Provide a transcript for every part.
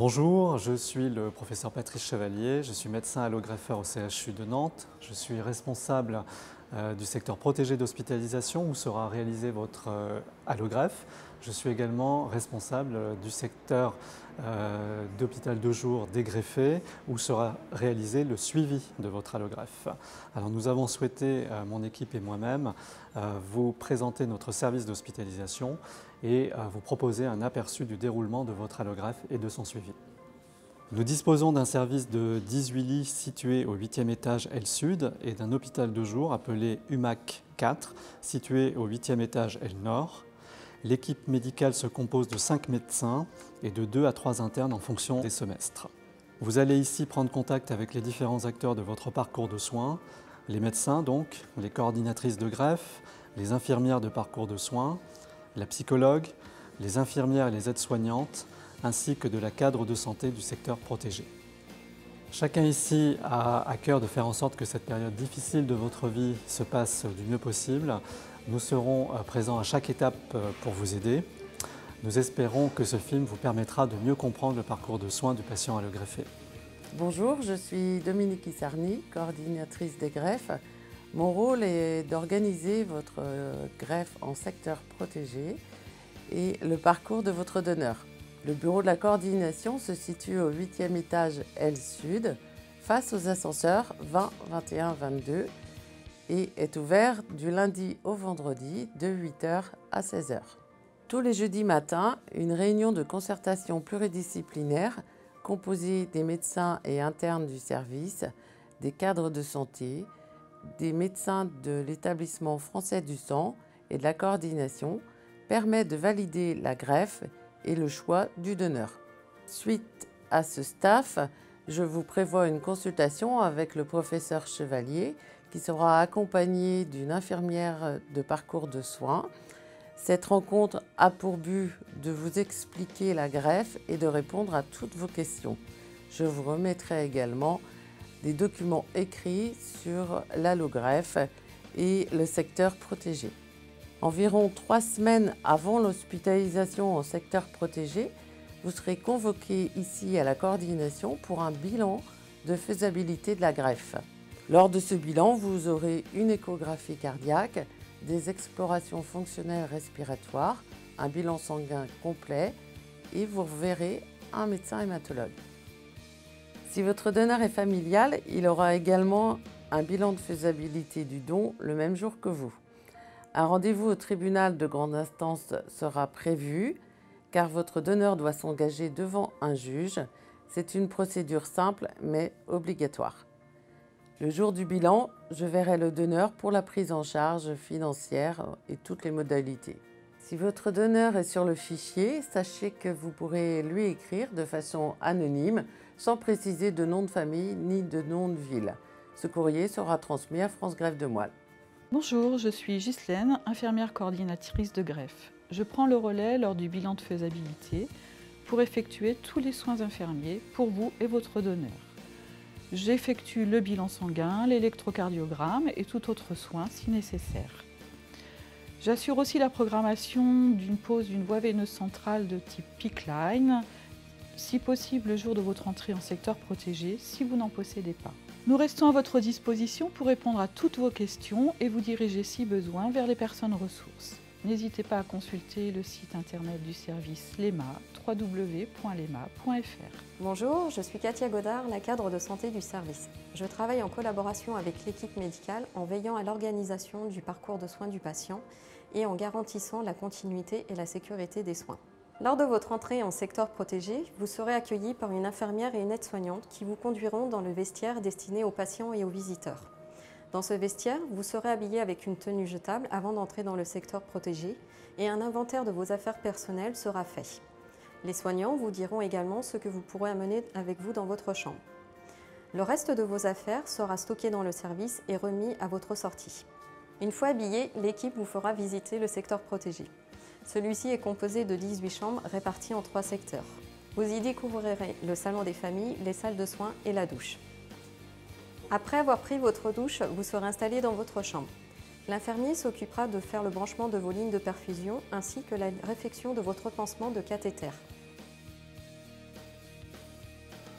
Bonjour, je suis le professeur Patrice Chevalier, je suis médecin allogreffeur au CHU de Nantes. Je suis responsable du secteur protégé d'hospitalisation où sera réalisé votre allogreffe. Je suis également responsable du secteur d'hôpital de jour dégreffé où sera réalisé le suivi de votre allogreffe. Alors nous avons souhaité, mon équipe et moi-même, vous présenter notre service d'hospitalisation et vous proposer un aperçu du déroulement de votre allogreffe et de son suivi. Nous disposons d'un service de 18 lits situé au 8e étage L Sud et d'un hôpital de jour appelé UMAC 4 situé au 8e étage L Nord. L'équipe médicale se compose de 5 médecins et de 2 à 3 internes en fonction des semestres. Vous allez ici prendre contact avec les différents acteurs de votre parcours de soins, les médecins donc, les coordinatrices de greffe, les infirmières de parcours de soins, la psychologue, les infirmières et les aides-soignantes, ainsi que de la cadre de santé du secteur protégé. Chacun ici a à cœur de faire en sorte que cette période difficile de votre vie se passe du mieux possible. Nous serons présents à chaque étape pour vous aider. Nous espérons que ce film vous permettra de mieux comprendre le parcours de soins du patient allogreffé. Bonjour, je suis Dominique Issarny, coordinatrice des greffes. Mon rôle est d'organiser votre greffe en secteur protégé et le parcours de votre donneur. Le bureau de la coordination se situe au 8e étage L Sud, face aux ascenseurs 20, 21, 22 et est ouvert du lundi au vendredi de 8 h à 16 h. Tous les jeudis matins, une réunion de concertation pluridisciplinaire composée des médecins et internes du service, des cadres de santé, des médecins de l'établissement français du sang et de la coordination permet de valider la greffe et le choix du donneur. Suite à ce staff, je vous prévois une consultation avec le professeur Chevalier qui sera accompagné d'une infirmière de parcours de soins. Cette rencontre a pour but de vous expliquer la greffe et de répondre à toutes vos questions. Je vous remettrai également des documents écrits sur l'allogreffe et le secteur protégé. Environ 3 semaines avant l'hospitalisation en secteur protégé, vous serez convoqué ici à la coordination pour un bilan de faisabilité de la greffe. Lors de ce bilan, vous aurez une échographie cardiaque, des explorations fonctionnelles respiratoires, un bilan sanguin complet et vous reverrez un médecin hématologue. Si votre donneur est familial, il aura également un bilan de faisabilité du don le même jour que vous. Un rendez-vous au tribunal de grande instance sera prévu car votre donneur doit s'engager devant un juge. C'est une procédure simple mais obligatoire. Le jour du bilan, je verrai le donneur pour la prise en charge financière et toutes les modalités. Si votre donneur est sur le fichier, sachez que vous pourrez lui écrire de façon anonyme sans préciser de nom de famille ni de nom de ville. Ce courrier sera transmis à France Greffe de Moelle. Bonjour, je suis Ghislaine, infirmière coordinatrice de greffe. Je prends le relais lors du bilan de faisabilité pour effectuer tous les soins infirmiers pour vous et votre donneur. J'effectue le bilan sanguin, l'électrocardiogramme et tout autre soin si nécessaire. J'assure aussi la programmation d'une pose d'une voie veineuse centrale de type PICC-Line, si possible le jour de votre entrée en secteur protégé si vous n'en possédez pas. Nous restons à votre disposition pour répondre à toutes vos questions et vous diriger si besoin vers les personnes ressources. N'hésitez pas à consulter le site internet du service LEMA, www.lema.fr. Bonjour, je suis Katia Godard, la cadre de santé du service. Je travaille en collaboration avec l'équipe médicale en veillant à l'organisation du parcours de soins du patient et en garantissant la continuité et la sécurité des soins. Lors de votre entrée en secteur protégé, vous serez accueilli par une infirmière et une aide-soignante qui vous conduiront dans le vestiaire destiné aux patients et aux visiteurs. Dans ce vestiaire, vous serez habillé avec une tenue jetable avant d'entrer dans le secteur protégé et un inventaire de vos affaires personnelles sera fait. Les soignants vous diront également ce que vous pourrez amener avec vous dans votre chambre. Le reste de vos affaires sera stocké dans le service et remis à votre sortie. Une fois habillé, l'équipe vous fera visiter le secteur protégé. Celui-ci est composé de 18 chambres réparties en 3 secteurs. Vous y découvrirez le salon des familles, les salles de soins et la douche. Après avoir pris votre douche, vous serez installé dans votre chambre. L'infirmier s'occupera de faire le branchement de vos lignes de perfusion ainsi que la réfection de votre pansement de cathéter.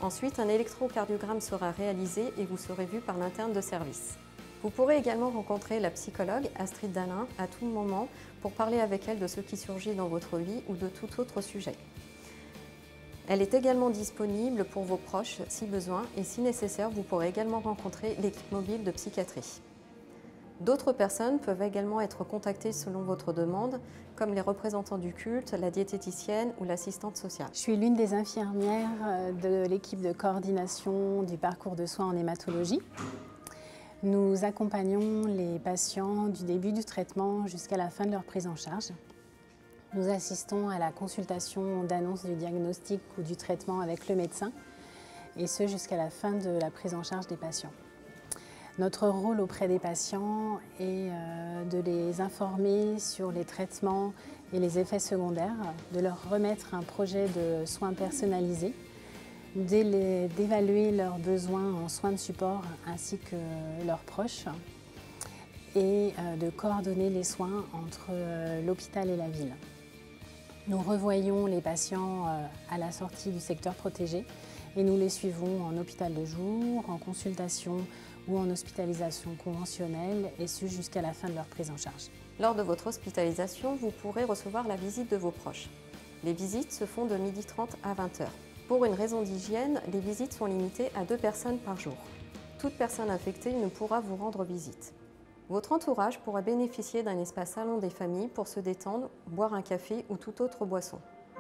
Ensuite, un électrocardiogramme sera réalisé et vous serez vu par l'interne de service. Vous pourrez également rencontrer la psychologue Astrid Dalin à tout moment pour parler avec elle de ce qui surgit dans votre vie ou de tout autre sujet. Elle est également disponible pour vos proches si besoin et si nécessaire, vous pourrez également rencontrer l'équipe mobile de psychiatrie. D'autres personnes peuvent également être contactées selon votre demande, comme les représentants du culte, la diététicienne ou l'assistante sociale. Je suis l'une des infirmières de l'équipe de coordination du parcours de soins en hématologie. Nous accompagnons les patients du début du traitement jusqu'à la fin de leur prise en charge. Nous assistons à la consultation d'annonce du diagnostic ou du traitement avec le médecin, et ce jusqu'à la fin de la prise en charge des patients. Notre rôle auprès des patients est de les informer sur les traitements et les effets secondaires, de leur remettre un projet de soins personnalisés, d'évaluer leurs besoins en soins de support ainsi que leurs proches et de coordonner les soins entre l'hôpital et la ville. Nous revoyons les patients à la sortie du secteur protégé et nous les suivons en hôpital de jour, en consultation ou en hospitalisation conventionnelle, et ce jusqu'à la fin de leur prise en charge. Lors de votre hospitalisation, vous pourrez recevoir la visite de vos proches. Les visites se font de 12h30 à 20h. Pour une raison d'hygiène, les visites sont limitées à 2 personnes par jour. Toute personne infectée ne pourra vous rendre visite. Votre entourage pourra bénéficier d'un espace salon des familles pour se détendre, boire un café ou toute autre boisson.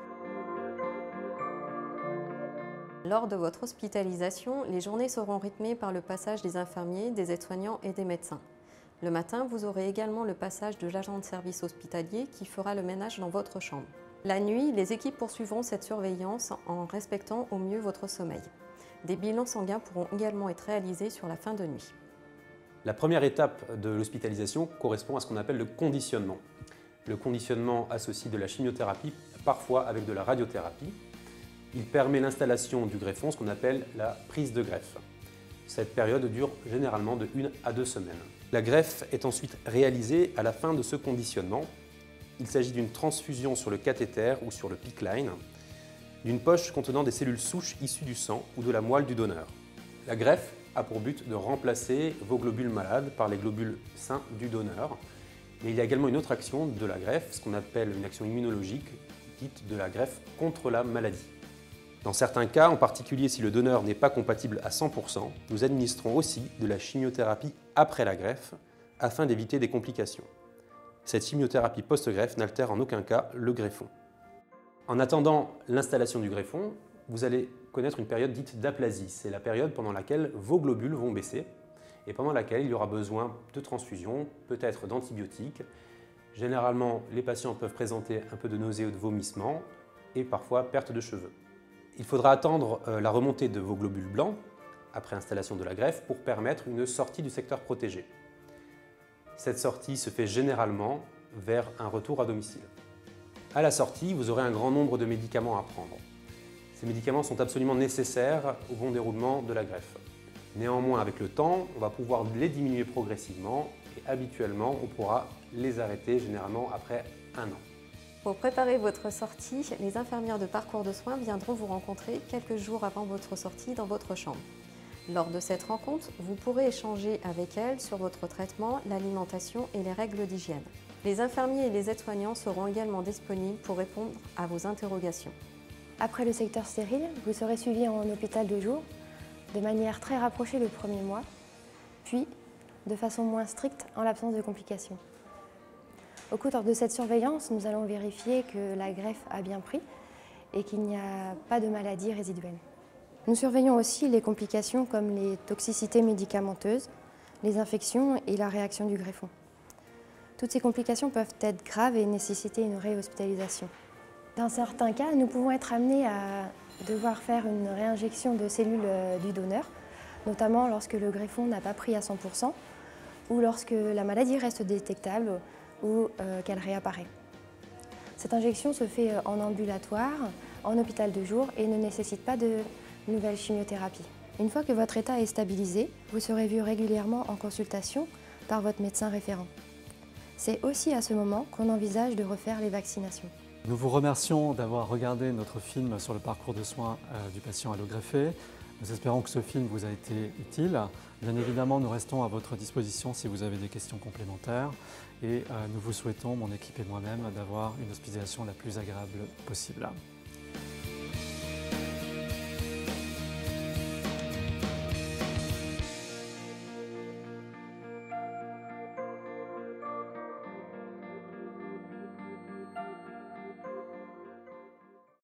Lors de votre hospitalisation, les journées seront rythmées par le passage des infirmiers, des aides-soignants et des médecins. Le matin, vous aurez également le passage de l'agent de service hospitalier qui fera le ménage dans votre chambre. La nuit, les équipes poursuivront cette surveillance en respectant au mieux votre sommeil. Des bilans sanguins pourront également être réalisés sur la fin de nuit. La première étape de l'hospitalisation correspond à ce qu'on appelle le conditionnement. Le conditionnement associe de la chimiothérapie, parfois avec de la radiothérapie. Il permet l'installation du greffon, ce qu'on appelle la prise de greffe. Cette période dure généralement de 1 à 2 semaines. La greffe est ensuite réalisée à la fin de ce conditionnement. Il s'agit d'une transfusion sur le cathéter ou sur le PICC line, d'une poche contenant des cellules souches issues du sang ou de la moelle du donneur. La greffe a pour but de remplacer vos globules malades par les globules sains du donneur. Mais il y a également une autre action de la greffe, ce qu'on appelle une action immunologique, dite de la greffe contre la maladie. Dans certains cas, en particulier si le donneur n'est pas compatible à 100%, nous administrons aussi de la chimiothérapie après la greffe, afin d'éviter des complications. Cette chimiothérapie post-greffe n'altère en aucun cas le greffon. En attendant l'installation du greffon, vous allez connaître une période dite d'aplasie. C'est la période pendant laquelle vos globules vont baisser et pendant laquelle il y aura besoin de transfusion, peut-être d'antibiotiques. Généralement, les patients peuvent présenter un peu de nausée ou de vomissement et parfois perte de cheveux. Il faudra attendre la remontée de vos globules blancs après installation de la greffe pour permettre une sortie du secteur protégé. Cette sortie se fait généralement vers un retour à domicile. À la sortie, vous aurez un grand nombre de médicaments à prendre. Ces médicaments sont absolument nécessaires au bon déroulement de la greffe. Néanmoins, avec le temps, on va pouvoir les diminuer progressivement et habituellement, on pourra les arrêter généralement après 1 an. Pour préparer votre sortie, les infirmières de parcours de soins viendront vous rencontrer quelques jours avant votre sortie dans votre chambre. Lors de cette rencontre, vous pourrez échanger avec elles sur votre traitement, l'alimentation et les règles d'hygiène. Les infirmiers et les aides-soignants seront également disponibles pour répondre à vos interrogations. Après le secteur stérile, vous serez suivi en hôpital de jour, de manière très rapprochée le premier mois, puis de façon moins stricte en l'absence de complications. Au cours de cette surveillance, nous allons vérifier que la greffe a bien pris et qu'il n'y a pas de maladie résiduelle. Nous surveillons aussi les complications comme les toxicités médicamenteuses, les infections et la réaction du greffon. Toutes ces complications peuvent être graves et nécessiter une réhospitalisation. Dans certains cas, nous pouvons être amenés à devoir faire une réinjection de cellules du donneur, notamment lorsque le greffon n'a pas pris à 100% ou lorsque la maladie reste détectable ou qu'elle réapparaît. Cette injection se fait en ambulatoire, en hôpital de jour et ne nécessite pas de nouvelle chimiothérapie. Une fois que votre état est stabilisé, vous serez vu régulièrement en consultation par votre médecin référent. C'est aussi à ce moment qu'on envisage de refaire les vaccinations. Nous vous remercions d'avoir regardé notre film sur le parcours de soins du patient allogreffé. Nous espérons que ce film vous a été utile. Bien évidemment, nous restons à votre disposition si vous avez des questions complémentaires et nous vous souhaitons, mon équipe et moi-même, d'avoir une hospitalisation la plus agréable possible.